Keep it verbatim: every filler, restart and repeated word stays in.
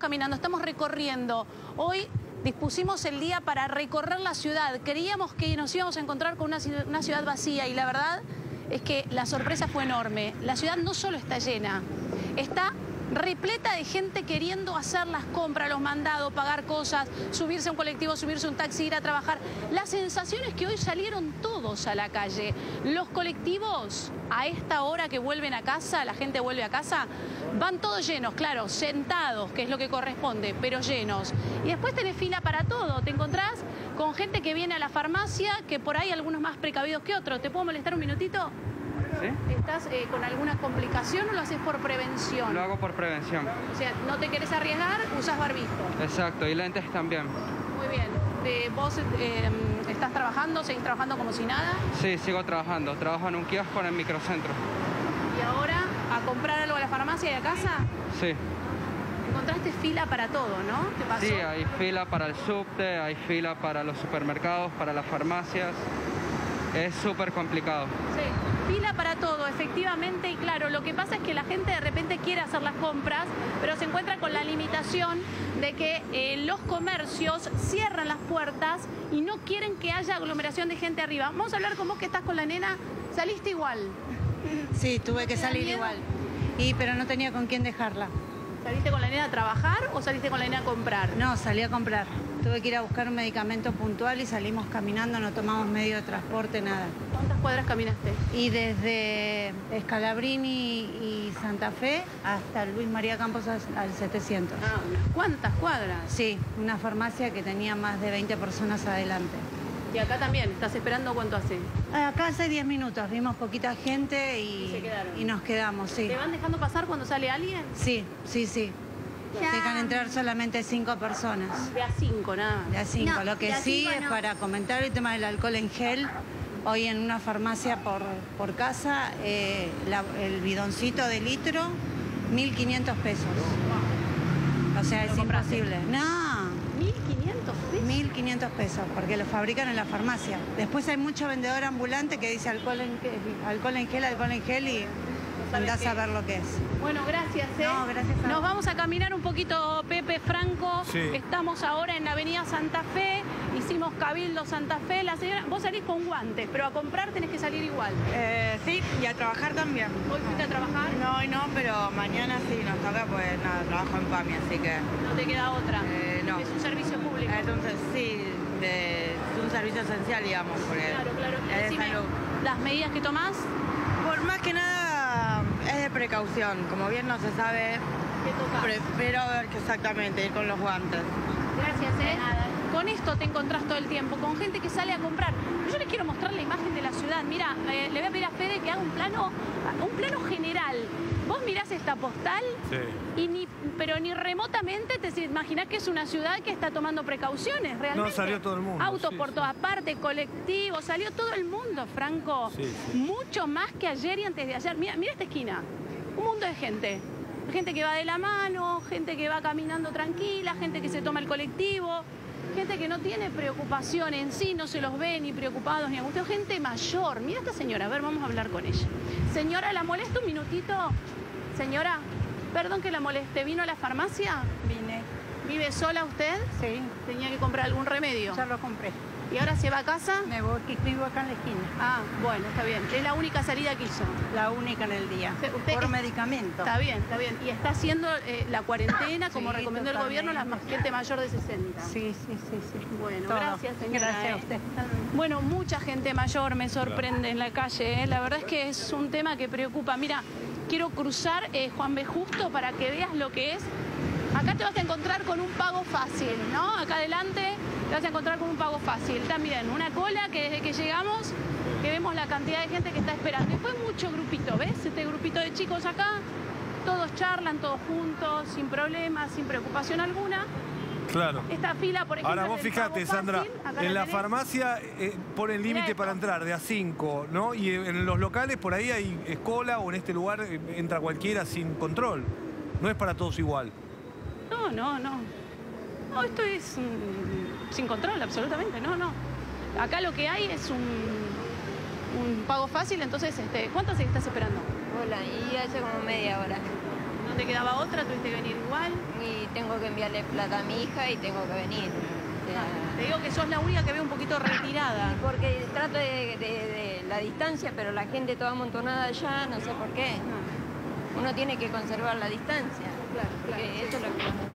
caminando, estamos recorriendo. Hoy dispusimos el día para recorrer la ciudad. Creíamos que nos íbamos a encontrar con una, una ciudad vacía y la verdad es que la sorpresa fue enorme. La ciudad no solo está llena, está repleta de gente queriendo hacer las compras, los mandados, pagar cosas, subirse a un colectivo, subirse a un taxi, ir a trabajar. La sensación es que hoy salieron todos a la calle. Los colectivos, a esta hora que vuelven a casa, la gente vuelve a casa, van todos llenos, claro, sentados, que es lo que corresponde, pero llenos. Y después tenés fila para todo. Te encontrás con gente que viene a la farmacia, que por ahí algunos más precavidos que otros. ¿Te puedo molestar un minutito? ¿Sí? ¿Estás eh, con alguna complicación o lo haces por prevención? Lo hago por prevención. O sea, no te querés arriesgar, usas barbijo. Exacto, y lentes también. Muy bien. Eh, ¿Vos eh, estás trabajando, seguís trabajando como si nada? Sí, sigo trabajando. Trabajo en un kiosco en el microcentro. ¿Y ahora a comprar algo a la farmacia y a casa? Sí. Encontraste fila para todo, ¿no? ¿Te pasó? Sí, hay fila para el subte, hay fila para los supermercados, para las farmacias. Es súper complicado. Sí, fila para todo, efectivamente, y claro, lo que pasa es que la gente de repente quiere hacer las compras, pero se encuentra con la limitación de que eh, los comercios cierran las puertas y no quieren que haya aglomeración de gente arriba. Vamos a hablar con vos que estás con la nena, saliste igual. Sí, tuve ¿No que te da salir miedo? igual, y, pero no tenía con quién dejarla. ¿Saliste con la nena a trabajar o saliste con la nena a comprar? No, salí a comprar. Tuve que ir a buscar un medicamento puntual y salimos caminando, no tomamos medio de transporte, nada. ¿Cuántas cuadras caminaste? Y desde Scalabrini y Santa Fe hasta Luis María Campos al setecientos. Ah, ¿cuántas cuadras? Sí, una farmacia que tenía más de veinte personas adelante. Y acá también, ¿estás esperando cuánto hace? Acá hace diez minutos, vimos poquita gente y, Y se quedaron. y nos quedamos, sí. ¿Te van dejando pasar cuando sale alguien? Sí, sí, sí. Dejan entrar solamente cinco personas. De a cinco, nada más. De a cinco. No, Lo que de a sí cinco es no. para comentar el tema del alcohol en gel. Hoy en una farmacia por, por casa, eh, la- el bidoncito de litro, mil quinientos pesos. O sea, ¿Lo es compraste? imposible. No, ¿mil quinientos pesos? mil quinientos pesos, porque lo fabrican en la farmacia. Después hay mucho vendedor ambulante que dice alcohol en gel, alcohol en gel, alcohol en gel y sabes andás qué a ver lo que es. Bueno, gracias. ¿eh? No, gracias a Nos vos. vamos a caminar un poquito, Pepe Franco. Sí. Estamos ahora en la avenida Santa Fe. Hicimos Cabildo Santa Fe. La señora, vos salís con guantes, pero a comprar tenés que salir igual. Eh, sí, y a trabajar también. ¿Hoy fuiste a trabajar? No, hoy no, pero mañana sí nos toca, pues nada, trabajo en PAMI, así que... No te queda otra. Eh, no. Es un servicio público. Entonces sí, de- es un servicio esencial, digamos, porque Claro, claro. es de Decime, salud. las medidas que tomás, Por más que nada es de precaución, como bien no se sabe, ¿qué tocás? prefiero ver que exactamente ir con los guantes. Gracias, ¿eh? Con esto te encontrás todo el tiempo, con gente que sale a comprar. Yo les quiero mostrar la imagen de la ciudad. Mira, eh, le voy a pedir a Fede que haga un plano, un plano general. Vos mirás esta postal Sí. y ni, pero ni remotamente te imaginás que es una ciudad que está tomando precauciones, realmente. No, salió todo el mundo, Autos sí, por sí. todas partes, colectivos, salió todo el mundo, Franco. Sí, sí. Mucho más que ayer y antes de ayer. Mira, mira esta esquina, un mundo de gente. Gente que va de la mano, gente que va caminando tranquila, gente que se toma el colectivo, gente que no tiene preocupación en sí, no se los ve ni preocupados ni angustiados, gente mayor. Mira esta señora, a ver, vamos a hablar con ella. Señora, ¿la molesta un minutito? Señora, perdón que la moleste, ¿vino a la farmacia? Vine, ¿Vive sola usted? sí, ¿Tenía que comprar algún remedio? ya lo compré. ¿Y ahora se va a casa? Me voy, que vivo acá en la esquina. Ah, bueno, está bien. Es la única salida que hizo. La única en el día. Usted- usted por es- medicamento. Está bien, está bien. Y está haciendo eh, la cuarentena, como Sí, recomendó el gobierno, la ma- totalmente. gente mayor de sesenta. Sí, sí, sí, sí. Bueno, Todo. gracias, señora. Gracias a eh. usted. Bueno, mucha gente mayor me sorprende en la calle. eh. La verdad es que es un tema que preocupa. Mira, quiero cruzar eh, Juan B. Justo para que veas lo que es. Acá te vas a encontrar con un pago fácil, ¿no? Acá adelante te vas a encontrar con un pago fácil. También una cola que desde que llegamos, que vemos la cantidad de gente que está esperando. Después mucho grupito, ¿ves? Este grupito de chicos acá, todos charlan, todos juntos, sin problemas, sin preocupación alguna. Claro. Esta fila, por ejemplo, Ahora vos es del fijate, pago Sandra, fácil. Acá en la tenés. farmacia eh, ponen límite esto. para entrar de a cinco, ¿no? Y en los locales por ahí hay escola o en este lugar eh, entra cualquiera sin control. No es para todos igual. No, no, no. No, esto es mm, sin control, absolutamente. No, no. Acá lo que hay es un, un pago fácil, entonces, este, ¿cuánto se estás esperando? Hola, y hace como media hora. No ¿No te quedaba otra? ¿Tuviste que venir igual? Y tengo que enviarle plata a mi hija y tengo que venir. O sea, Te digo que sos la única que veo un poquito retirada. y porque trato de, de- de la distancia, pero la gente toda amontonada allá, no sé por qué. Uno tiene que conservar la distancia. Claro, claro. Porque eso es lo que...